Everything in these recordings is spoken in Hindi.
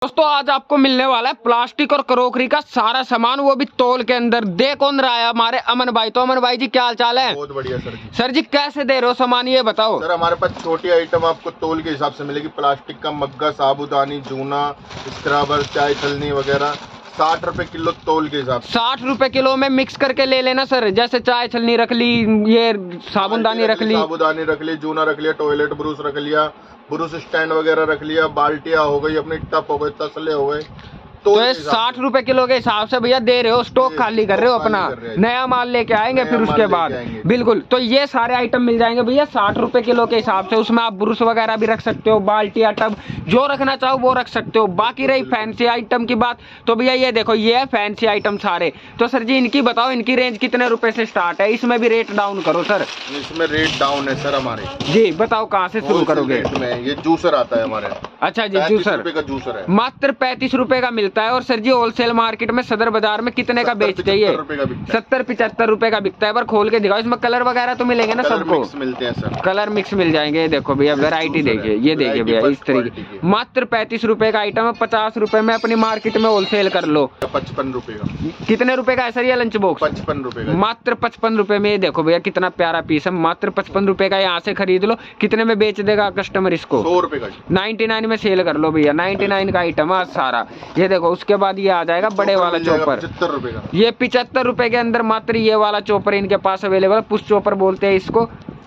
दोस्तों आज आपको मिलने वाला है प्लास्टिक और क्रोकरी का सारा सामान, वो भी तौल के अंदर। दे कौन रहा है? हमारे अमन भाई। तो अमन भाई जी क्या हाल चाल है? बहुत बढ़िया सर जी। सर जी कैसे दे रहे हो सामान ये बताओ। सर हमारे पास छोटी आइटम आपको तौल के हिसाब से मिलेगी। प्लास्टिक का मग्गा, साबुदानी, जूना, स्क्रबर, चाय छलनी वगैरह 60 रुपए किलो तौल के हिसाब से। 60 रुपए किलो में मिक्स करके ले लेना सर। जैसे चाय छलनी रख ली, ये साबुदानी रख ली, जूना रख लिया, टॉयलेट ब्रूस रख लिया, ब्रूस स्टैंड वगैरह रख लिया, बाल्टियां हो गई, अपनी टप हो गए, तसले हो गए। तो ये 60 रुपए किलो के हिसाब से भैया दे रहे हो। स्टॉक खाली कर रहे हो अपना, नया माल लेके आएंगे फिर उसके बाद। बिल्कुल, तो ये सारे आइटम मिल जाएंगे भैया 60 रुपए किलो के हिसाब से। उसमें आप ब्रुश वगैरह भी रख सकते हो, बाल्टिया, टब, जो रखना चाहो वो रख सकते हो। बाकी रही फैंसी आइटम की बात, तो भैया ये देखो ये है फैंसी आइटम सारे। तो सर जी इनकी बताओ, इनकी रेंज कितने रुपए से स्टार्ट है? इसमें भी रेट डाउन करो सर। इसमें रेट डाउन है सर हमारे जी। बताओ कहाँ से शुरू करोगे? ये जूसर आता है हमारे। अच्छा जी, जूसर का जूसर है, मात्र 35 रुपए का मिलता है। और सर जी होलसेल मार्केट में सदर बाजार में कितने का बेचते हैं? 70-75 रुपए का बिकता है। पर खोल के दिखाओ, इसमें कलर वगैरह तो मिलेंगे ना सबको? मिलते हैं सर, कलर मिक्स मिल जाएंगे। देखो भैया वैरायटी देखिए, ये देखिए भैया इस तरीके। मात्र 35 रुपए का आइटम है। 50 रुपए में अपनी मार्केट में होलसेल कर लो। 55 रुपए का। कितने रुपए का है सर ये लंच बॉक्स? 55 रुपए का। मात्र 55 रुपए में। ये देखो भैया कितना प्यारा पीस है। मात्र 55 रुपए का यहाँ से खरीद लो। कितने में बेच देगा कस्टमर इसको? 100 रुपए का। 99 में सेल कर लो भैया। 99 का आइटम है सारा। ये देखो उसके बाद ये आ जाएगा बड़े वाला चॉपर। 75 रुपए का। ये 75 रुपए के अंदर मात्र ये वाला चॉपर इनके पास अवेलेबल है। पुश चॉपर बोलते हैं इसको।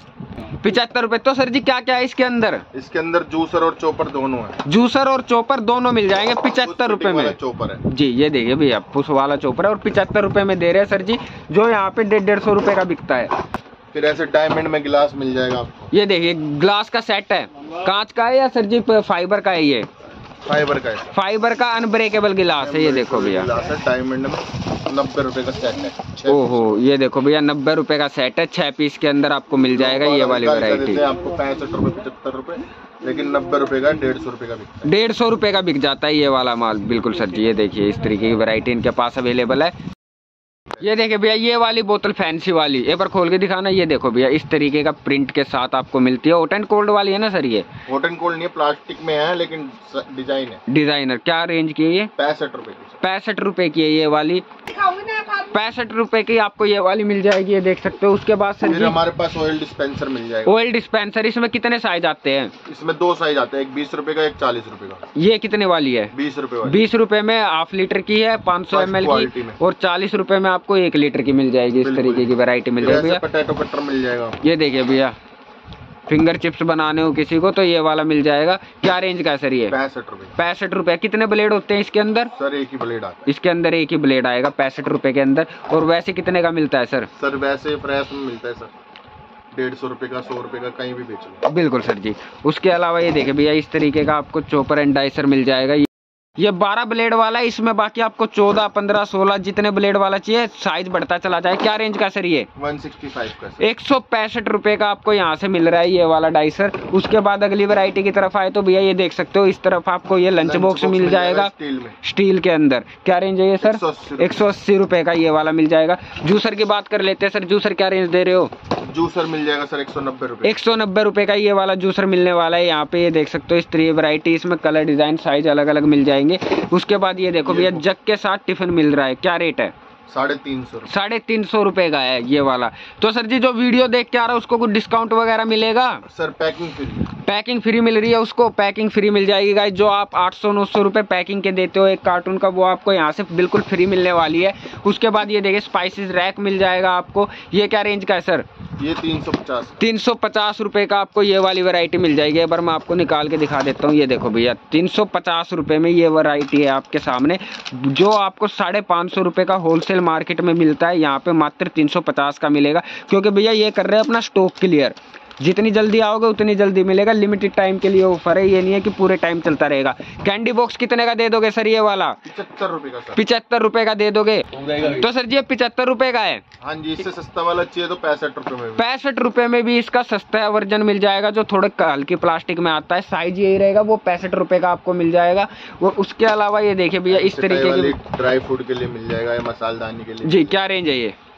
75 रुपए। तो सर जी क्या क्या है इसके अंदर? इसके अंदर जूसर और चॉपर दोनों है। जूसर और चॉपर दोनों मिल जाएंगे 75 रुपए में। चॉपर है जी, ये देखिए भैया पुश वाला चॉपर है और 75 रुपए में दे रहे हैं सर जी, जो यहाँ पे 150 रुपए का बिकता है। फिर ऐसे डायमंड में गिलास मिल जाएगा आपको। ये देखिए ग्लास का सेट है। कांच का है या सर जी फाइबर का है? ये फाइबर का है। फाइबर का अनब्रेकेबल गिलास है। ये देखो भैया डायमंड में 90 रुपए का सेट है। ओहो, ये देखो भैया 90 रुपए का सेट है। 6 पीस के अंदर आपको मिल जाएगा ये वाली वैरायटी। आपको 65 रुपए 75 रुपए, लेकिन 90 रुपए का 150 रुपए का बिकता है। 150 रुपए का बिक जाता है ये वाला माल। बिल्कुल सर जी, ये देखिए इस तरीके की वैरायटी इनके पास अवेलेबल है। ये देखिए भैया ये वाली बोतल फैंसी वाली, एक बार खोल के दिखाना। ये देखो भैया इस तरीके का प्रिंट के साथ आपको मिलती है। हॉट एंड कोल्ड वाली है ना सर? ये हॉट एंड कोल्ड नहीं है, प्लास्टिक में है लेकिन डिजाइन है। डिजाइनर। क्या रेंज की है ये? 65 रुपए की। 65 रुपए की है ये वाली। 65 रुपए की आपको ये वाली मिल जाएगी, ये देख सकते हो। उसके बाद सर जी हमारे पास ऑयल डिस्पेंसर मिल जाएगा। Oil dispenser. इसमें कितने साइज आते हैं? इसमें 2 साइज आते हैं, एक 20 रुपए का, एक 40 रुपए का। ये कितने वाली है? 20 रुपए। 20 रुपए में हाफ लीटर की है, 500 ml की, और 40 रुपए में आपको 1 लीटर की मिल जाएगी। इस तरीके की वैरायटी मिल जाएगी भैया। पोटैटो कटर मिल जाएगा। ये देखिए भैया फिंगर चिप्स बनाने हो किसी को तो ये वाला मिल जाएगा। क्या रेंज का है सर ये? 65 रुपए। 65 रुपए। कितने ब्लेड होते हैं इसके अंदर? सर एक ही ब्लेड आता है इसके अंदर। एक ही ब्लेड आएगा 65 रुपए के अंदर। और वैसे कितने का मिलता है सर? सर वैसे फ्रेश में मिलता है सर 150 रुपए का, 100 रुपए का, कहीं भी बेच लो। बिल्कुल सर जी। उसके अलावा ये देखिए भैया इस तरीके का आपको चॉपर एंड डाइसर मिल जाएगा। ये 12 ब्लेड वाला है। इसमें बाकी आपको 14, 15, 16 जितने ब्लेड वाला चाहिए, साइज बढ़ता चला जाए। क्या रेंज का सर ये? 165 का। 165 रुपए का आपको यहाँ से मिल रहा है ये वाला डाइसर। उसके बाद अगली वैरायटी की तरफ आए तो भैया ये देख सकते हो इस तरफ आपको ये लंच बॉक्स मिल जाएगा स्टील के अंदर। क्या रेंज है ये सर? 180 रुपए का ये वाला मिल जाएगा। जूसर की बात कर लेते हैं सर। जूसर क्या रेंज दे रहे हो? जूसर मिल जाएगा सर 190 रुपए। 190 रुपए का ये वाला जूसर मिलने वाला है। यहाँ पे ये देख सकते हो इस तरह वैरायटी, इसमें कलर डिजाइन साइज अलग अलग मिल जाएंगे। उसके बाद ये देखो भैया जग के साथ टिफिन मिल रहा है। क्या रेट है? 350। 350 रुपए का है ये वाला। तो सर जी जो वीडियो देख के आ रहा है उसको कुछ डिस्काउंट वगैरह मिलेगा? Sir packing free. Packing free मिल रही है उसको। पैकिंग फ्री मिल जाएगी गाइस। जो आप 800-900 रुपए पैकिंग के देते हो एक कार्टून का, वो आपको यहाँ से बिल्कुल फ्री मिलने वाली है। उसके बाद ये देखिए स्पाइसेस रैक मिल जाएगा आपको। ये क्या रेंज का है सर? ये 350। 350 रुपए का आपको ये वाली वैरायटी मिल जाएगी। एक बार मैं आपको निकाल के दिखा देता हूँ। ये देखो भैया 350 रुपए में ये वैरायटी है आपके सामने, जो आपको 550 रुपए का होलसेल मार्केट में मिलता है। यहाँ पे मात्र 350 का मिलेगा, क्योंकि भैया ये कर रहे हैं अपना स्टॉक क्लियर। जितनी जल्दी आओगे उतनी जल्दी मिलेगा। लिमिटेड टाइम के लिए ऑफर है, ये नहीं है कि पूरे टाइम चलता रहेगा। कैंडी बॉक्स कितने का दे दोगे सर ये वाला? 75 रुपए का सर। 75 रुपए का दे दोगे? तो सर जी ये 75 रुपए का है। हाँ जी, इससे सस्ता वाला चाहिए तो 65 रुपए में। 65 रुपए में भी इसका सस्ता वर्जन मिल जाएगा, जो थोड़े हल्की प्लास्टिक में आता है। साइज यही रहेगा, वो 65 रुपए का आपको मिल जाएगा। वो उसके अलावा ये देखिए भैया इस तरीके की ड्राई फ्रूट के लिए मिल जाएगा, मसालदानी के लिए। जी क्या रेंज है ये?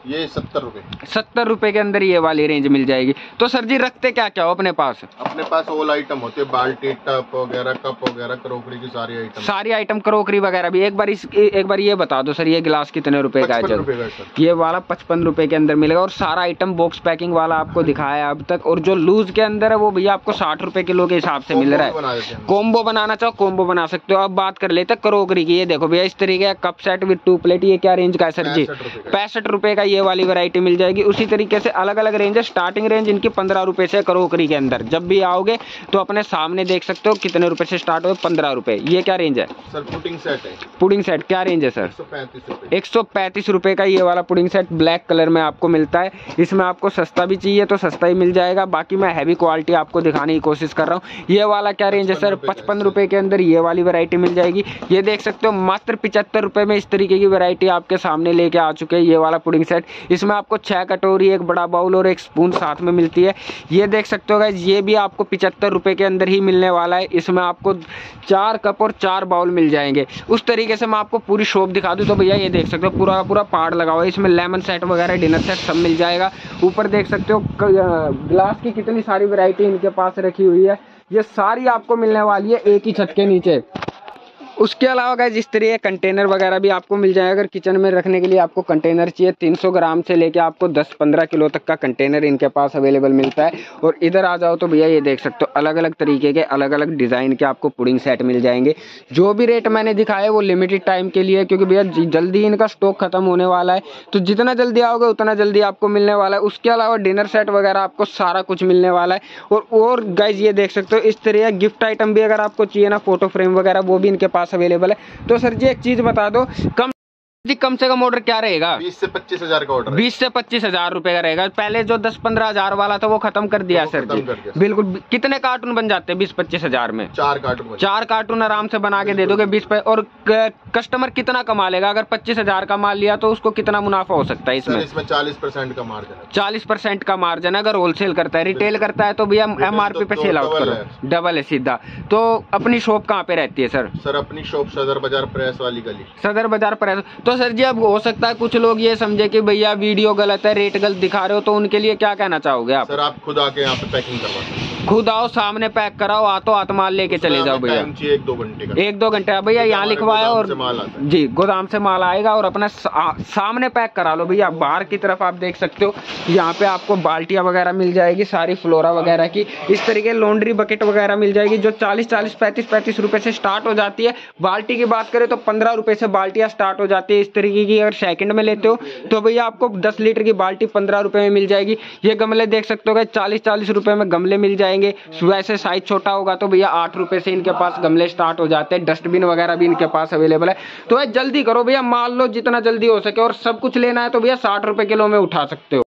ये 70 रुपए। 70 रुपए के अंदर ये वाली रेंज मिल जाएगी। तो सर जी रखते क्या क्या हो अपने पास? अपने पास ऑल आइटम होते हैं, बाल्टी, टप वगैरह, कप वगैरह, क्रोकरी की सारी आइटम। सारी आइटम क्रोकरी वगैरह भी। एक बार ये बता दो सर, ये गिलास कितने रुपए का है? 55 रुपए का सर। ये वाला 55 रुपए के अंदर मिलेगा। और सारा आइटम बॉक्स पैकिंग वाला आपको दिखाया है अब तक। और जो लूज के अंदर है वो भैया आपको 60 रुपए किलो के हिसाब से मिल रहा है। कॉम्बो बनाना चाहो कॉम्बो बना सकते हो। अब बात कर लेते हैं क्रोकरी की। ये देखो भैया इस तरीके का कप सेट विद 2 प्लेट। ये क्या रेंज का है सर जी? 65 रुपए का ये वाली वैरायटी मिल जाएगी। उसी तरीके से अलग अलग रेंज है। स्टार्टिंग रेंज इनकी 15 रुपए से क्रोकरी के अंदर। जब भी आओगे तो अपने सामने देख सकते हो कितने रुपए से स्टार्ट हो। 15 रुपए। ये क्या रेंज है सर? पुडिंग सेट है। पुडिंग सेट क्या रेंज है सर? 135 रुपए का ये वाला पुडिंग सेट ब्लैक कलर में आपको मिलता है। इसमें आपको सस्ता भी चाहिए तो सस्ता ही मिल जाएगा। बाकी मैं हैवी क्वालिटी आपको दिखाने की कोशिश कर रहा हूँ। ये वाला क्या रेंज है सर? 55 रुपए के अंदर ये वाली वैरायटी मिल जाएगी। ये देख सकते हो मात्र 75 रुपए में इस तरीके की वैरायटी आपके सामने लेके आ चुके हैं। ये वाला पुडिंग सेट, इसमें आपको 6 कटोरी, एक बड़ा बाउल और एक स्पून साथ में मिलती है। ये देख सकते हो गाइस, ये भी आपको 75 रुपए के अंदर ही मिलने वाला है। इसमें आपको 4 कप और 4 बाउल मिल जाएंगे। उस तरीके से मैं आपको पूरी शॉप दिखा दूं तो भैया ये देख सकते हो पूरा पूरा पार्ट लगा हुआ है। इसमें लेमन सेट वगैरह, डिनर सेट सब मिल जाएगा। ऊपर देख सकते हो ग्लास की कितनी सारी वैरायटी इनके पास रखी हुई है। ये सारी आपको मिलने वाली है एक ही छत के नीचे। उसके अलावा गाइस इस तरीके कंटेनर वगैरह भी आपको मिल जाएगा। अगर किचन में रखने के लिए आपको कंटेनर चाहिए, 300 ग्राम से लेके आपको 10-15 किलो तक का कंटेनर इनके पास अवेलेबल मिलता है। और इधर आ जाओ तो भैया ये देख सकते हो अलग अलग तरीके के, अलग अलग डिज़ाइन के आपको पुडिंग सेट मिल जाएंगे। जो भी रेट मैंने दिखाया वो लिमिटेड टाइम के लिए, क्योंकि भैया जल्दी इनका स्टॉक खत्म होने वाला है। तो जितना जल्दी आओगे उतना जल्दी आपको मिलने वाला है। उसके अलावा डिनर सेट वगैरह आपको सारा कुछ मिलने वाला है। और गाइज ये देख सकते हो इस तरह गिफ्ट आइटम भी अगर आपको चाहिए ना, फोटो फ्रेम वगैरह, वो भी इनके पास अवेलेबल है। तो सर जी एक चीज बता दो, कम से कम ऑर्डर क्या रहेगा? 20 से 25 हजार का ऑर्डर। 20 से 25 हजार रुपए का रहेगा। पहले जो 10-15 हजार वाला था वो खत्म कर दिया सर जी। बिल्कुल। कितने कार्टून बन जाते हैं 20-25 हजार में? 4 कार्टून। 4 कार्टून आराम से बना के दे दोगे 20 पे। और कस्टमर कितना कमा लेगा? अगर 25 हजार का माल लिया तो उसको कितना मुनाफा हो सकता है इसमें? 40% का मार्जिन है। 40% का मार्जिन अगर होलसेल करता है। रिटेल करता है तो भैया MRP पे सेल आउट करो, डबल है सीधा। तो अपनी शॉप कहाँ पे रहती है सर? सर अपनी शॉप सदर बाजार प्रेस वाली गली। सदर बाजार प्रेस। तो सर जी अब हो सकता है कुछ लोग ये समझे कि भैया वीडियो गलत है, रेट गलत दिखा रहे हो, तो उनके लिए क्या कहना चाहोगे आप? सर आप खुद आके यहाँ पे पैकिंग करवा सकते हैं। खुद आओ, सामने पैक कराओ, हाथों हाथ माल लेके चले जाओ भैया। 1-2 घंटे का। 1-2 घंटे भैया यहाँ लिखवाया और जी गोदाम से माल आएगा और अपना सामने पैक करा लो भैया। बाहर की तरफ आप देख सकते हो यहाँ पे आपको बाल्टियां वगैरह मिल जाएगी सारी फ्लोरा वगैरह की। इस तरीके लॉन्ड्री बकेट वगैरह मिल जाएगी जो 40-40, 35-35 रुपए से स्टार्ट हो जाती है। बाल्टी की बात करें तो 15 रुपए से बाल्टियां स्टार्ट हो जाती है इस तरीके की। अगर सेकंड में लेते हो तो भैया आपको 10 लीटर की बाल्टी 15 रुपए में मिल जाएगी। ये गमले देख सकते हो 40-40 रुपए में गमले मिल जाएंगे। वैसे साइज छोटा होगा तो भैया 8 रुपए से इनके पास गमले स्टार्ट हो जाते हैं। डस्टबिन वगैरह भी इनके पास अवेलेबल है। तो जल्दी करो भैया, माल लो जितना जल्दी हो सके। और सब कुछ लेना है तो भैया 60 रुपए किलो में उठा सकते हो।